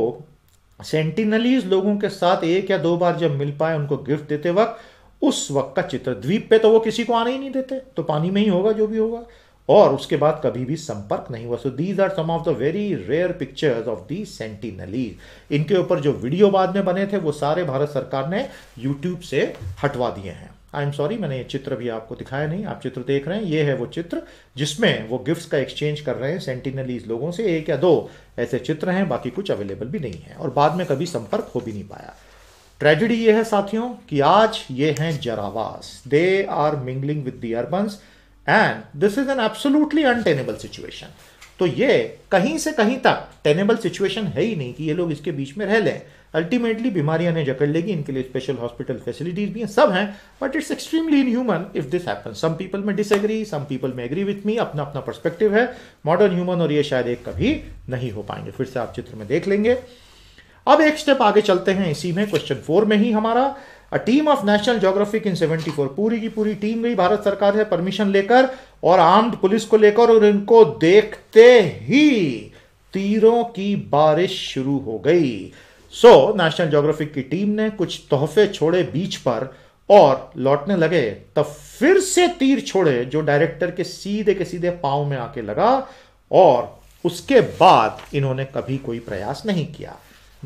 सेंटिनलीज लोगों के साथ एक या दो बार जब मिल पाए उनको गिफ्ट देते वक्त, उस वक्त का चित्र। द्वीप पे तो वो किसी को आने ही नहीं देते, तो पानी में ही होगा जो भी होगा, और उसके बाद कभी भी संपर्क नहीं हुआ। So these are some of the very rare pictures of the Sentinelese. इनके ऊपर जो वीडियो बाद में बने थे वो सारे भारत सरकार ने यूट्यूब से हटवा दिए हैं। आई एम सॉरी, मैंने ये चित्र भी आपको दिखाया नहीं। आप चित्र देख रहे हैं, ये है वो चित्र जिसमें वो गिफ्ट्स का एक्सचेंज कर रहे हैं सेंटिनलीज लोगों से। एक या दो ऐसे चित्र हैं, बाकी कुछ अवेलेबल भी नहीं है, और बाद में कभी संपर्क हो भी नहीं पाया। ट्रेजेडी ये है साथियों कि आज ये हैं Jarawas, they are mingling with the urbans, and this is an absolutely untenable situation. तो ये कहीं से कहीं तक टेनेबल सिचुएशन है ही नहीं कि ये लोग इसके बीच में रह लें। अल्टीमेटली बीमारियां ने जकड़ लेगी, इनके लिए स्पेशल हॉस्पिटल फैसिलिटीज भी हैं, सब हैं, but it's extremely inhuman if this happens. Some people may disagree, some people may agree with me, अपना अपना पर्सपेक्टिव है। मॉडर्न ह्यूमन और ये शायद एक कभी नहीं हो पाएंगे। फिर से आप चित्र में देख लेंगे। अब एक स्टेप आगे चलते हैं इसी में, क्वेश्चन 4 में ही हमारा। A team of National Geographic in 74, पूरी की पूरी टीम गई भारत सरकार से परमिशन लेकर और आर्म्ड पुलिस को लेकर, और इनको देखते ही तीरों की बारिश शुरू हो गई। सो नेशनल ज्योग्राफिक की टीम ने कुछ तोहफे छोड़े बीच पर और लौटने लगे, तब फिर से तीर छोड़े जो डायरेक्टर के सीधे पांव में आके लगा, और उसके बाद इन्होंने कभी कोई प्रयास नहीं किया।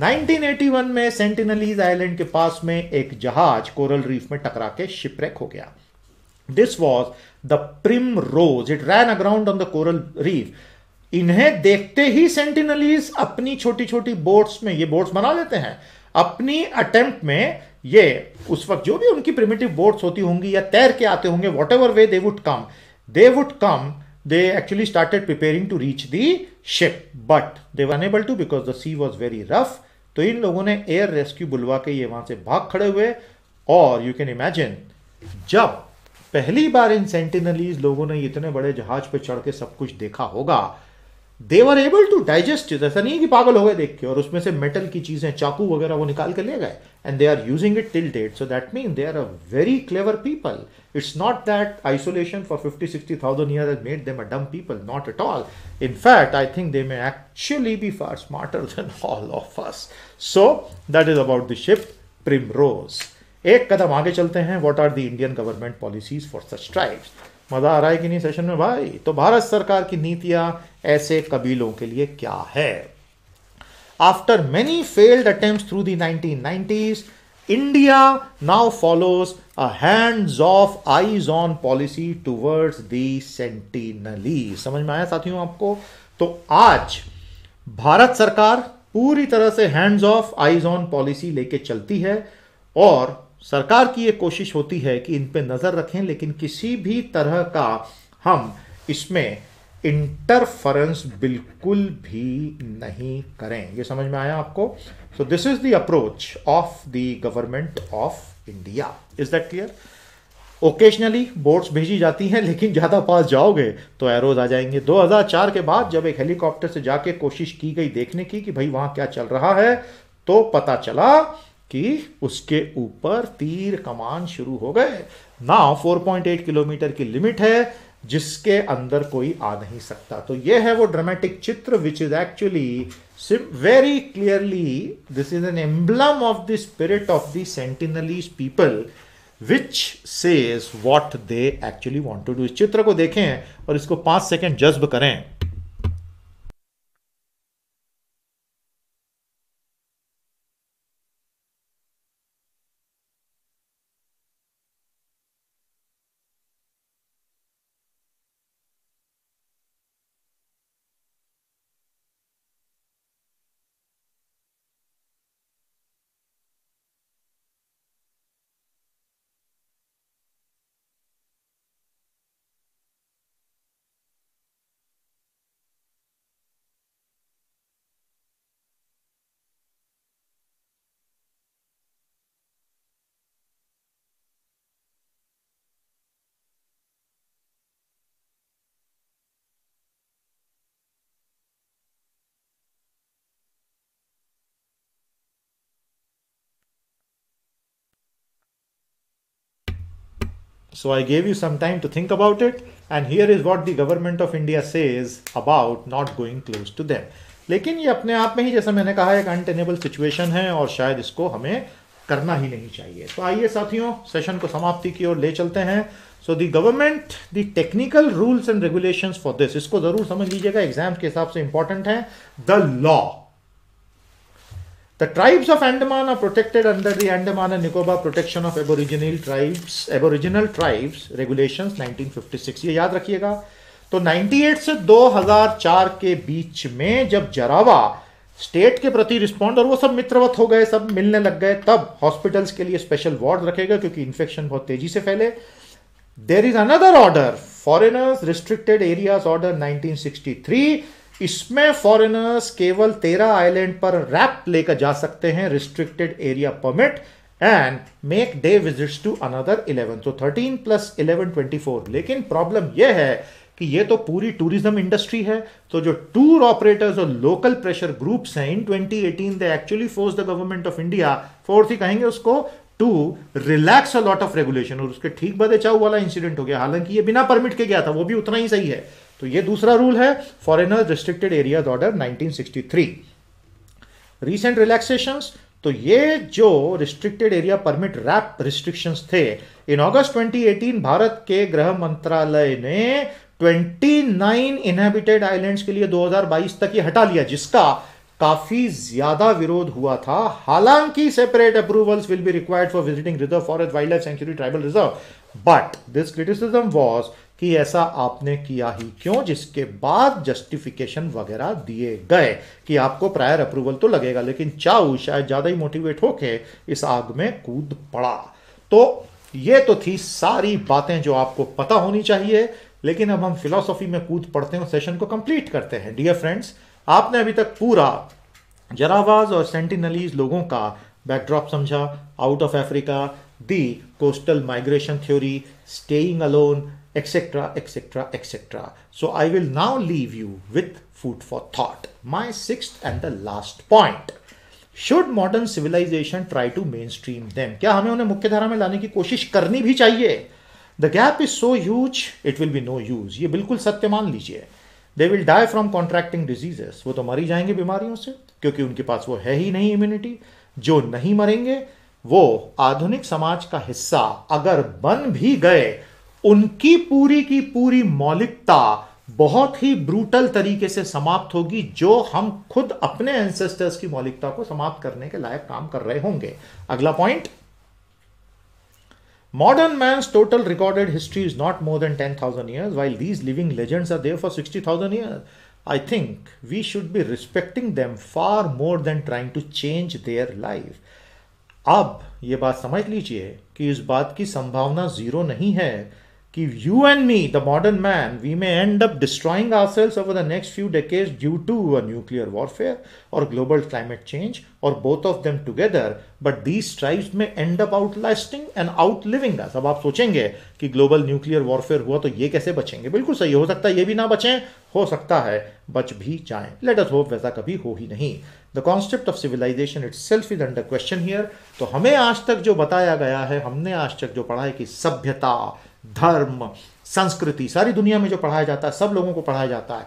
1981 में सेंटिनलीज आइलैंड के पास में एक जहाज कोरल रीफ में टकरा के शिपरेक हो गया। This was the Primrose, it ran aground on the coral reef. इन्हें देखते ही सेंटिनलीज अपनी छोटी छोटी बोट्स में, ये बोट्स बना लेते हैं अपनी अटेम्प्ट में, ये उस वक्त जो भी उनकी प्रिमिटिव बोट्स होती होंगी या तैर के आते होंगे, whatever way they would come, they actually started preparing to reach the ship, but they were unable to because the sea was very rough. तो इन लोगों ने एयर रेस्क्यू बुलवा के ये वहां से भाग खड़े हुए, और यू कैन इमेजिन जब पहली बार इन सेंटिनलीज लोगों ने इतने बड़े जहाज पे चढ़ के सब कुछ देखा होगा, they were able to digest it. ऐसा नहीं है कि पागल हो गए देख के, और उसमें से मेटल की चीजें, चाकू वगैरह वो निकाल के ले गए, and they are using it till date. So that mean they are a very clever people. It's not that isolation for 50-60,000 years has made them a dumb people, not at all. In fact, I think they may actually be far smarter than all of us. So, that is about the ship Primrose. एक कदम आगे चलते हैं, what are the Indian government policies for such tribes? मजा आ रहा है कि नहीं session में भाई? तो भारत सरकार की नीतियां ऐसे कबीलों के लिए क्या है? After many failed attempts through the 1990s, India now follows a hands-off, eyes-on policy towards the Sentinelese. समझ में आया साथियों आपको? तो आज भारत सरकार पूरी तरह से hands off, eyes on policy लेके चलती है, और सरकार की ये कोशिश होती है कि इन पे नजर रखें, लेकिन किसी भी तरह का हम इसमें इंटरफेरेंस बिल्कुल भी नहीं करें। ये समझ में आया आपको? So this is the approach of the government of India. Is that clear? Occasionally boats भेजी जाती हैं, लेकिन ज्यादा पास जाओगे तो एरोज आ जाएंगे। 2004 के बाद जब एक हेलीकॉप्टर से जाके कोशिश की गई देखने की कि भाई वहां क्या चल रहा है, तो पता चला कि उसके ऊपर तीर कमान शुरू हो गए। नाउ 4.8 किलोमीटर की लिमिट है जिसके अंदर कोई आ नहीं सकता। तो यह है वो ड्रामेटिक चित्र which is actually very clearly, this is an emblem of the spirit of the Sentinelese people, which says what they actually want to do. इस चित्र को देखें और इसको 5 सेकंड जज्ब करें. So I gave you some time to think about it, and here is what the government of India says about not going close to them. लेकिन ये अपने आप में ही, जैसा मैंने कहा, एक अनटेनेबल सिचुएशन है और शायद इसको हमें करना ही नहीं चाहिए. तो आइए साथियों, सेशन को समाप्ति की ओर ले चलते हैं. So the government, the technical rules and regulations for this, इसको जरूर समझ लीजिएगा, एग्जाम के हिसाब से इंपॉर्टेंट है. The law. The tribes of Andaman are protected under the Andaman and Nicobar Protection of Aboriginal Tribes Regulations 1956. ये याद रखिएगा. तो 98 से 2004 के बीच में जब जरावा स्टेट के प्रति रिस्पॉन्ड और वो सब मित्रवत हो गए, सब मिलने लग गए, तब हॉस्पिटल्स के लिए स्पेशल वार्ड रखेगा क्योंकि इन्फेक्शन बहुत तेजी से फैले. There is another order, foreigners restricted areas order 1963. इसमें फॉरेनर्स केवल 13 आइलैंड पर रैप लेकर जा सकते हैं, restricted area permit, and make day visits to another 11. तो 13 + 11 24. लेकिन प्रॉब्लम यह है कि ये तो पूरी टूरिज्म इंडस्ट्री है. तो जो टूर ऑपरेटर्स और लोकल प्रेशर ग्रुप्स हैं, in 2018 they actually force the government of India, forced ही कहेंगे उसको, to relax a lot of regulation. और उसके ठीक बाद चाउ वाला इंसिडेंट हो गया. हालांकि ये बिना परमिट के गया था, वो भी उतना ही सही है. तो ये दूसरा रूल है, foreigner restricted areas order 1963. Recent relaxations, तो ये जो restricted area permit RAP restrictions थे, इन अगस्त 2018 भारत के गृह मंत्रालय ने 29 इनहैबिटेड आइलैंड्स के लिए 2022 तक ये हटा लिया, जिसका काफी ज्यादा विरोध हुआ था. हालांकि separate approvals will be required for visiting reserve, forest, wildlife sanctuary, tribal reserve. But this criticism was कि ऐसा आपने किया ही क्यों, जिसके बाद जस्टिफिकेशन वगैरह दिए गए कि आपको प्रायर अप्रूवल तो लगेगा. लेकिन चाउ शायद ज्यादा ही मोटिवेट होके इस आग में कूद पड़ा. तो ये तो थी सारी बातें जो आपको पता होनी चाहिए. लेकिन अब हम फिलॉसफी में कूद पड़ते हैं और सेशन को कंप्लीट करते हैं. डियर फ्रेंड्स, आपने अभी तक पूरा जरावाज और सेंटिनलीज लोगों का बैकड्रॉप समझा. Out of Africa, the coastal migration theory, staying alone, etc, etc, etc. So I will now leave you with food for thought. My sixth and the last point. Should modern civilization try to mainstream them? क्या हमें उन्हें मुख्य धारा में लाने की कोशिश करनी भी चाहिए? The gap is so huge, it will be no use. ये बिल्कुल सत्य मान लीजिए. They will die from contracting diseases. वो तो मर ही जाएंगे बीमारियों से, क्योंकि उनके पास वो है ही नहीं इम्यूनिटी. जो नहीं मरेंगे वो आधुनिक समाज का हिस्सा अगर बन भी गए, उनकी पूरी की पूरी मौलिकता बहुत ही ब्रूटल तरीके से समाप्त होगी, जो हम खुद अपने एंसेस्टर्स की मौलिकता को समाप्त करने के लायक काम कर रहे होंगे. अगला point, modern man's total recorded history is not more than 10,000 years, while these living legends are there for 60,000 years. I think we should be respecting them far more than trying to change their life. अब ये बात समझ लीजिए कि इस बात की संभावना जीरो नहीं है कि you and me, the modern man, we may end up destroying ourselves over the next few decades due to a nuclear warfare or global climate change, or both of them together, but these tribes may end up outlasting and outliving us. अब आप सोचेंगे कि global nuclear warfare हुआ तो ये कैसे बचेंगे. बिल्कुल सही, हो सकता है ये भी ना बचें, हो सकता है बच भी जाएं. लेट अस होप वैसा कभी हो ही नहीं. The concept of civilisation itself is under question here. तो हमें आज तक जो बताया गया है, हमने आज तक जो पढ़ा है कि सभ्यता, धर्म, संस्कृति, सारी दुनिया में जो पढ़ाया जाता है, सब लोगों को पढ़ाया जाता है,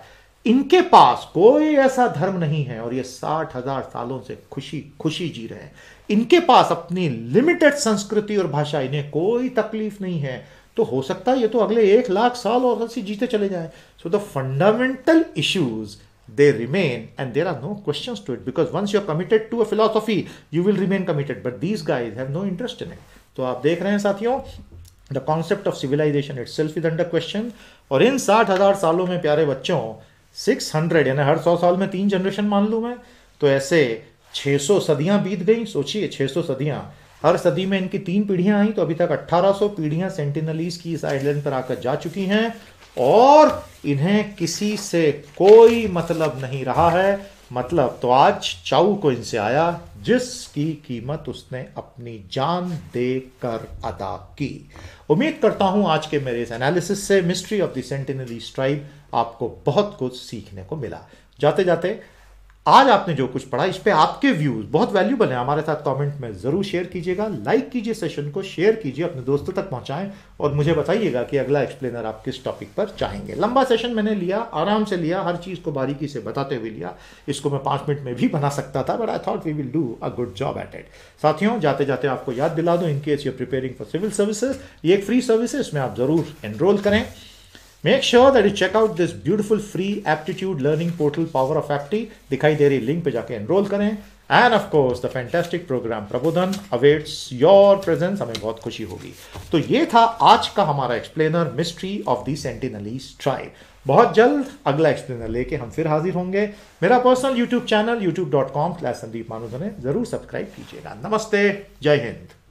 इनके पास कोई ऐसा धर्म नहीं है और ये 60,000 सालों से खुशी खुशी जी रहे हैं। इनके पास अपनी लिमिटेड संस्कृति और भाषा, इन्हें कोई तकलीफ नहीं है। तो हो सकता है ये तो अगले 1,00,000 साल और ऐसे जीते चले जाए। So the fundamental issues they remain and there are no questions to it, because once you're committed to a philosophy you will remain committed, but these guys have no interest in it. तो आप देख रहे हैं साथियों, the concept of civilization itself is under question। और इन 60,000 सालों में प्यारे बच्चों 600 यानी हर 100 साल में 3 जनरेशन मान लूँ मैं, तो ऐसे 600 सदियां बीत गई। सोचिए 600 सदियां, हर सदी में इनकी 3 पीढ़ियां आई, तो अभी तक 1800 पीढ़ियां सेंटिनलीज की इस आइलैंड पर आकर जा चुकी हैं और इन्हें किसी से कोई मतलब नहीं रहा है। मतलब तो आज चाउ को इनसे आया जिसकी कीमत उसने अपनी जान देकर अदा की। उम्मीद करता हूं आज के मेरे इस एनालिसिस से mystery of the Sentinelese tribe आपको बहुत कुछ सीखने को मिला। जाते जाते आज आपने जो कुछ पढ़ा, इस पे आपके व्यूज बहुत वैल्यूबल हैं, हमारे साथ कमेंट में जरूर शेयर कीजिएगा, लाइक कीजिए, सेशन को शेयर कीजिए, अपने दोस्तों तक पहुंचाएं और मुझे बताइएगा कि अगला एक्सप्लेनर आप किस टॉपिक पर चाहेंगे। लंबा सेशन मैंने लिया, आराम से लिया, हर चीज को बारीकी से बताते हुए लिया। इसको मैं 5 मिनट में भी बना सकता था, but I thought we will do a good job at it. साथियों जाते जाते आपको याद दिला दूं, in case you are preparing for civil services, ये एक फ्री सर्विस है, इसमें आप जरूर एनरोल करें। Make sure that you check out this beautiful free aptitude learning portal Power of Apti, दिखाई दे रही लिंक पे जाके एनरोल करें। And of course the fantastic programme Prabodhan awaits your presence, हमें बहुत खुशी होगी। तो ये था आज का हमारा explainer, mystery of the Sentinelese tribe. बहुत जल्द अगला एक्सप्लेनर लेके हम फिर हाजिर होंगे। मेरा पर्सनल यूट्यूब चैनल youtube.com/संदीप मानुधने जरूर सब्सक्राइब कीजिएगा। नमस्ते, जय हिंद।